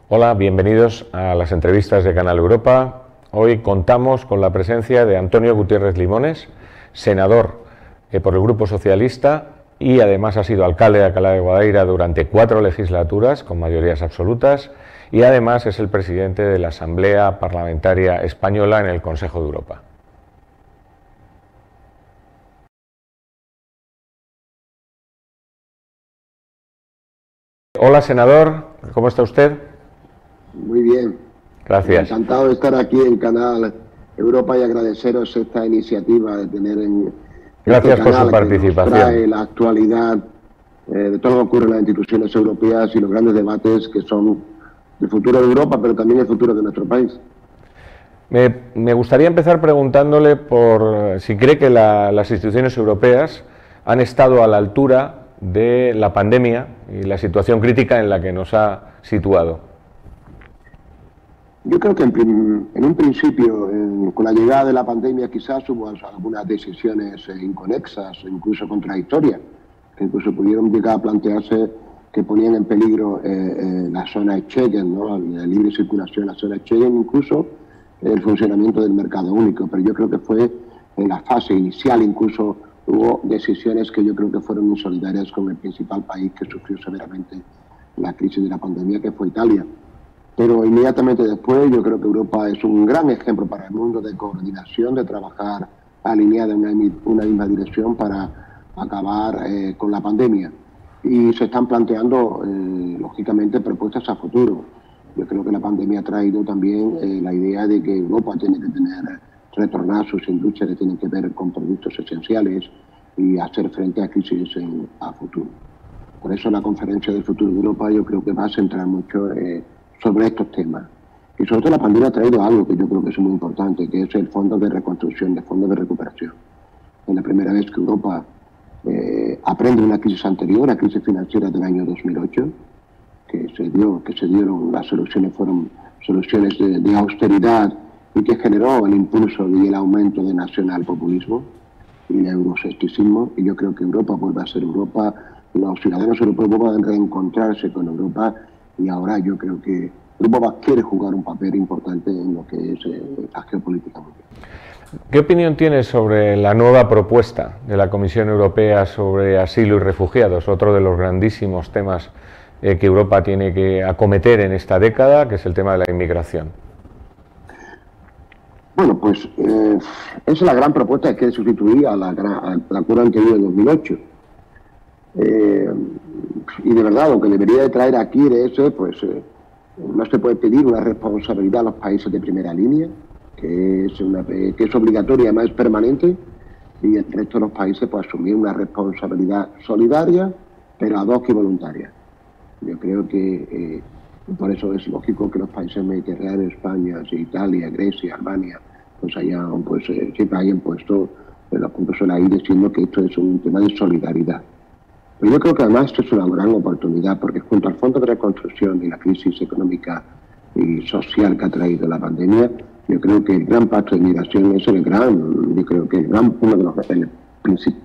Hola, bienvenidos a las entrevistas de Canal Europa. Hoy contamos con la presencia de Antonio Gutiérrez Limones, senador por el Grupo Socialista y además ha sido alcalde de Alcalá de Guadaira durante 4 legislaturas con mayorías absolutas y además es el presidente de la Asamblea Parlamentaria Española en el Consejo de Europa. Hola, senador, ¿cómo está usted? Muy bien. Gracias. Encantado de estar aquí en Canal Europa y agradeceros esta iniciativa de tener en Gracias este por su canal que nos participación. trae la actualidad de todo lo que ocurre en las instituciones europeas y los grandes debates que son el futuro de Europa, pero también el futuro de nuestro país. Me gustaría empezar preguntándole por si cree que las instituciones europeas han estado a la altura de la pandemia y la situación crítica en la que nos ha situado. Yo creo que en un principio, con la llegada de la pandemia, quizás hubo algunas decisiones inconexas, incluso contradictorias, que incluso pudieron llegar a plantearse que ponían en peligro la zona Schengen, ¿no? La libre circulación en la zona Schengen, incluso el funcionamiento del mercado único. Pero yo creo que fue en la fase inicial, incluso hubo decisiones que yo creo que fueron insolidarias con el principal país que sufrió severamente la crisis de la pandemia, que fue Italia. Pero inmediatamente después yo creo que Europa es un gran ejemplo para el mundo de coordinación, de trabajar alineada en una misma dirección para acabar con la pandemia. Y se están planteando, lógicamente, propuestas a futuro. Yo creo que la pandemia ha traído también la idea de que Europa tiene que retornar sus industrias que tienen que ver con productos esenciales y hacer frente a crisis a futuro. Por eso la conferencia del futuro de Europa yo creo que va a centrar mucho sobre estos temas. Y sobre todo la pandemia ha traído algo que yo creo que es muy importante, que es el fondo de reconstrucción, el fondo de recuperación. Es la primera vez que Europa aprende una crisis anterior, la crisis financiera del año 2008, que se dieron, las soluciones fueron soluciones de austeridad y que generó el impulso y el aumento de nacionalpopulismo y el euroscepticismo. Y yo creo que Europa vuelve a ser Europa, los ciudadanos europeos vuelven a reencontrarse con Europa. Y ahora yo creo que Europa quiere jugar un papel importante en lo que es la geopolítica mundial. ¿Qué opinión tiene sobre la nueva propuesta de la Comisión Europea sobre asilo y refugiados? Otro de los grandísimos temas que Europa tiene que acometer en esta década, que es el tema de la inmigración. Bueno, pues esa es la gran propuesta que sustituía al acuerdo anterior de 2008. Y de verdad lo que debería de traer aquí es, pues no se puede pedir una responsabilidad a los países de primera línea, que es obligatoria y además es permanente, y el resto de los países pues asumir una responsabilidad solidaria, pero ad hoc y voluntaria. Yo creo que por eso es lógico que los países mediterráneos, España, Italia, Grecia, Albania, pues siempre hayan puesto los puntos sobre la I diciendo que esto es un tema de solidaridad. Pero yo creo que además esto es una gran oportunidad, porque junto al Fondo de Reconstrucción y la crisis económica y social que ha traído la pandemia, yo creo que el gran pacto de migración es uno de los principios.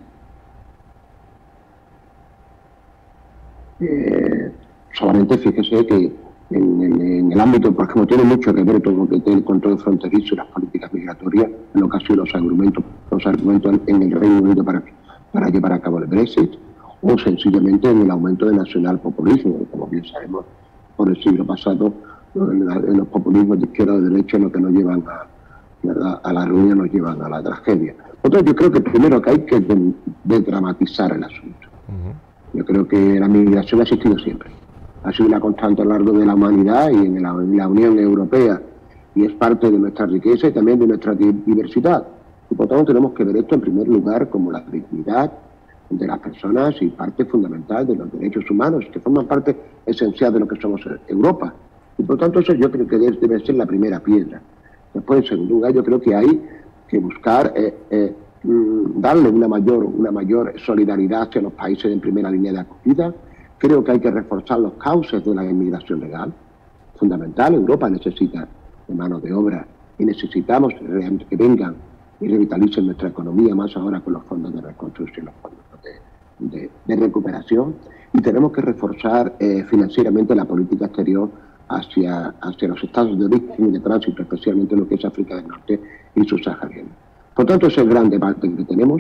Solamente fíjese que en el ámbito, por ejemplo, tiene mucho que ver todo lo que tiene el control fronterizo y las políticas migratorias, en lo que han sido los argumentos en el Reino Unido para llevar a cabo el Brexit, o sencillamente en el aumento del nacionalpopulismo. Como bien sabemos, por el siglo pasado, en los populismos de izquierda o de derecha lo que nos llevan a la ruina, nos llevan a la tragedia. Entonces yo creo que primero que hay que desdramatizar el asunto. Yo creo que la migración ha existido siempre. Ha sido una constante a lo largo de la humanidad y en la Unión Europea, y es parte de nuestra riqueza y también de nuestra diversidad. Y por tanto tenemos que ver esto en primer lugar como la dignidad de las personas y parte fundamental de los derechos humanos, que forman parte esencial de lo que somos Europa. Y por tanto eso yo creo que debe ser la primera piedra. Después, en segundo lugar, yo creo que hay que buscar darle una mayor solidaridad hacia los países en primera línea de acogida. Creo que hay que reforzar los cauces de la inmigración legal. Fundamental, Europa necesita de mano de obra y necesitamos realmente que vengan y revitalicen nuestra economía, más ahora con los fondos de reconstrucción, los fondos de recuperación. Y tenemos que reforzar financieramente la política exterior hacia los estados de origen y de tránsito, especialmente lo que es África del Norte y subsahariana. Por tanto, ese es el gran debate que tenemos,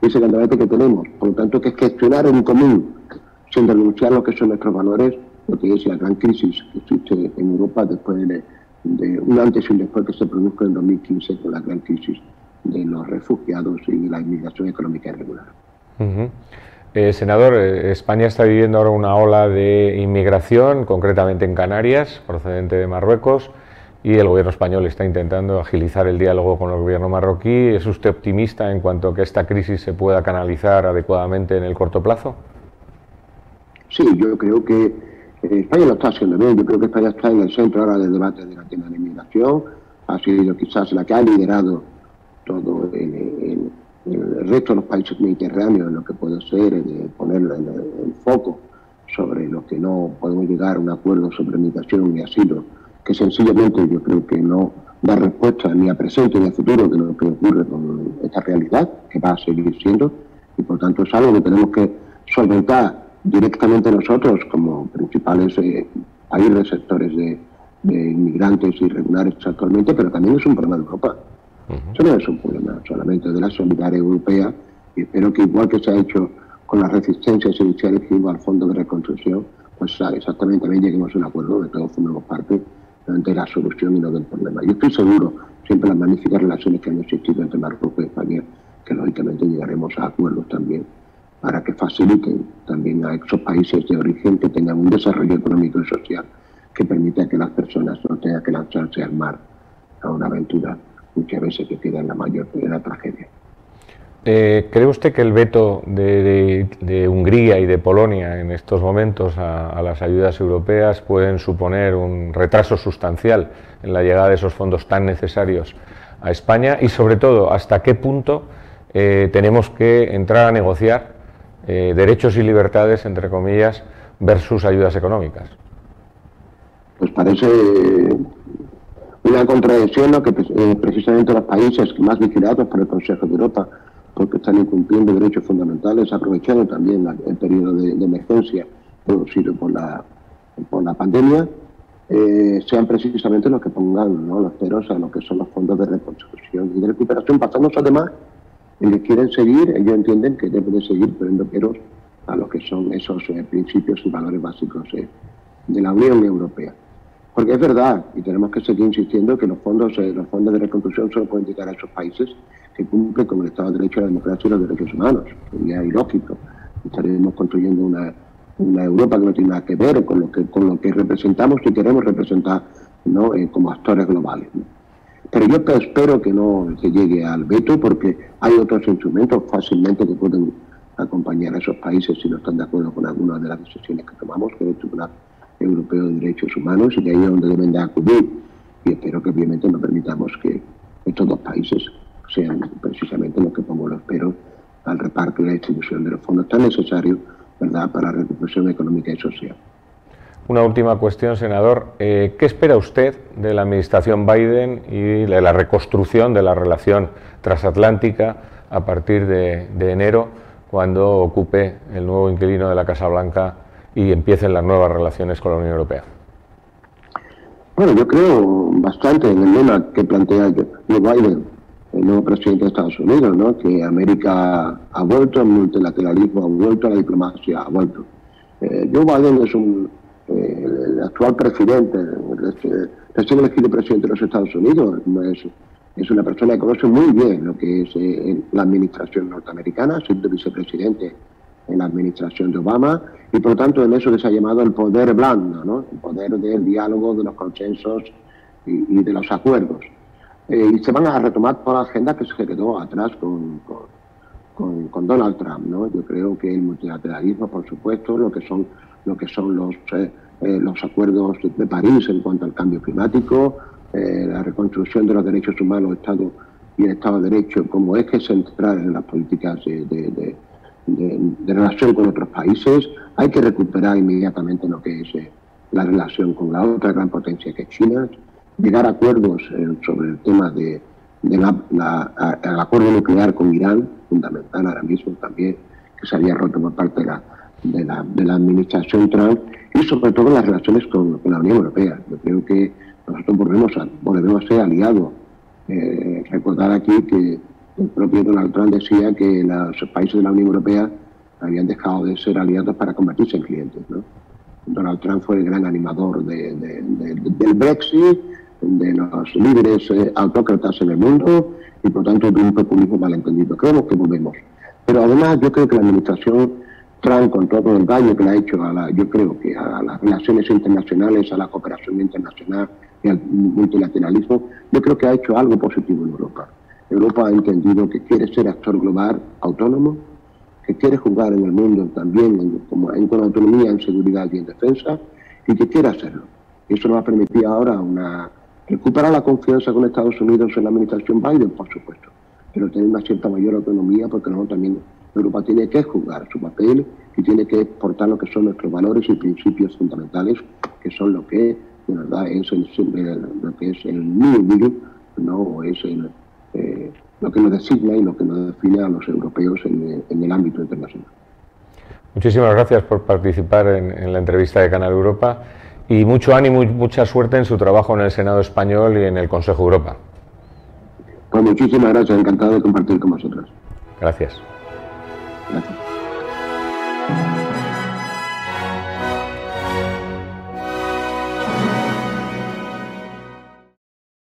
por lo tanto, que es gestionar en común, sin renunciar a lo que son nuestros valores, lo que es la gran crisis que existe en Europa después de un antes y un después que se produjo en 2015 con la gran crisis de los refugiados y la inmigración económica irregular. Senador, España está viviendo ahora una ola de inmigración, concretamente en Canarias, procedente de Marruecos, y el gobierno español está intentando agilizar el diálogo con el gobierno marroquí. ¿Es usted optimista en cuanto a que esta crisis se pueda canalizar adecuadamente en el corto plazo? Sí, yo creo que España lo está haciendo bien. Yo creo que España está en el centro ahora del debate de la tema de inmigración. Ha sido quizás la que ha liderado todo el resto de los países mediterráneos en lo que puede ser poner el foco sobre lo que no podemos llegar a un acuerdo sobre migración y asilo, que sencillamente yo creo que no da respuesta ni a presente ni a futuro de lo que ocurre con esta realidad, que va a seguir siendo, y por tanto es algo que tenemos que solventar directamente nosotros como principales países receptores de inmigrantes irregulares actualmente, pero también es un problema de Europa. Eso no es un problema solamente de la solidaridad europea, y espero que igual que se ha hecho con las resistencias iniciales que hubo al Fondo de Reconstrucción, pues exactamente también lleguemos a un acuerdo donde todos formemos parte de la solución y no del problema. Yo estoy seguro, siempre las magníficas relaciones que han existido entre Marruecos y España, que lógicamente llegaremos a acuerdos también para que faciliten también a esos países de origen que tengan un desarrollo económico y social que permita que las personas no tengan que lanzarse al mar a una aventura muchas veces que queda en la mayor de la tragedia. ¿Cree usted que el veto de Hungría y de Polonia en estos momentos a las ayudas europeas pueden suponer un retraso sustancial en la llegada de esos fondos tan necesarios a España? Y sobre todo, ¿hasta qué punto tenemos que entrar a negociar derechos y libertades, entre comillas, versus ayudas económicas? Pues parece una contradicción, ¿no? Que precisamente los países más vigilados por el Consejo de Europa, porque están incumpliendo derechos fundamentales, aprovechando también el periodo de emergencia producido por la pandemia, sean precisamente los que pongan, ¿no?, los peros a lo que son los fondos de reconstrucción y de recuperación, basándose además en que quieren seguir, ellos entienden que deben de seguir poniendo peros a lo que son esos principios y valores básicos de la Unión Europea. Porque es verdad, y tenemos que seguir insistiendo, que los fondos de reconstrucción solo pueden llegar a esos países que cumplen con el Estado de Derecho, la democracia y los derechos humanos. Sería ilógico. Estaremos construyendo una Europa que no tiene nada que ver con lo que representamos y queremos representar, ¿no?, como actores globales, ¿no? Pero yo espero que no se llegue al veto, porque hay otros instrumentos fácilmente que pueden acompañar a esos países si no están de acuerdo con algunas de las decisiones que tomamos, que es el Tribunal Europeo de Derechos Humanos, y de ahí es donde deben de acudir. Y espero que obviamente no permitamos que estos dos países sean precisamente los que pongan los peros al reparto y la distribución de los fondos tan necesarios, ¿verdad?, para la recuperación económica y social. Una última cuestión, senador. ¿Qué espera usted de la administración Biden y de la reconstrucción de la relación transatlántica a partir de enero, cuando ocupe el nuevo inquilino de la Casa Blanca y empiecen las nuevas relaciones con la Unión Europea? Bueno, yo creo bastante en el lema que plantea Joe Biden, el nuevo presidente de Estados Unidos, ¿no?, que América ha vuelto al multilateralismo, ha vuelto a la diplomacia, ha vuelto. Joe Biden es el actual presidente, recién elegido presidente de los Estados Unidos, es una persona que conoce muy bien lo que es la administración norteamericana, ha sido vicepresidente en la administración de Obama, y por lo tanto en eso que se ha llamado el poder blando, ¿no?, el poder del diálogo, de los consensos y de los acuerdos. Y se van a retomar toda la agenda que se quedó atrás con Donald Trump, ¿no? Yo creo que el multilateralismo, por supuesto, lo que son los acuerdos de París en cuanto al cambio climático, la reconstrucción de los derechos humanos y el Estado de Derecho como eje central en las políticas de relación con otros países. Hay que recuperar inmediatamente lo que es la relación con la otra gran potencia que es China, llegar a acuerdos sobre el tema del acuerdo nuclear con Irán, fundamental ahora mismo también, que se había roto por parte de de la administración Trump y sobre todo las relaciones con la Unión Europea. Yo creo que nosotros volvemos a ser aliados. Recordar aquí que el propio Donald Trump decía que los países de la Unión Europea habían dejado de ser aliados para convertirse en clientes, ¿no? Donald Trump fue el gran animador del Brexit, de los líderes autócratas en el mundo y por tanto de un populismo malentendido. Creemos que volvemos. Pero además yo creo que la administración Trump, con todo el daño que le ha hecho a las relaciones internacionales, a la cooperación internacional y al multilateralismo, yo creo que ha hecho algo positivo en Europa. Europa ha entendido que quiere ser actor global autónomo, que quiere jugar en el mundo también con autonomía en seguridad y en defensa, y que quiere hacerlo. Y eso nos va a permitir ahora recuperar la confianza con Estados Unidos en la administración Biden, por supuesto, pero tener una cierta mayor autonomía, porque nosotros también, Europa tiene que jugar su papel y tiene que exportar lo que son nuestros valores y principios fundamentales, que son lo que de verdad es lo que es el New Deal, ¿no? Es lo que nos designa y lo que nos define a los europeos en el ámbito internacional. Muchísimas gracias por participar en la entrevista de Canal Europa y mucho ánimo y mucha suerte en su trabajo en el Senado español y en el Consejo de Europa. Pues muchísimas gracias, encantado de compartir con vosotros. Gracias. Gracias.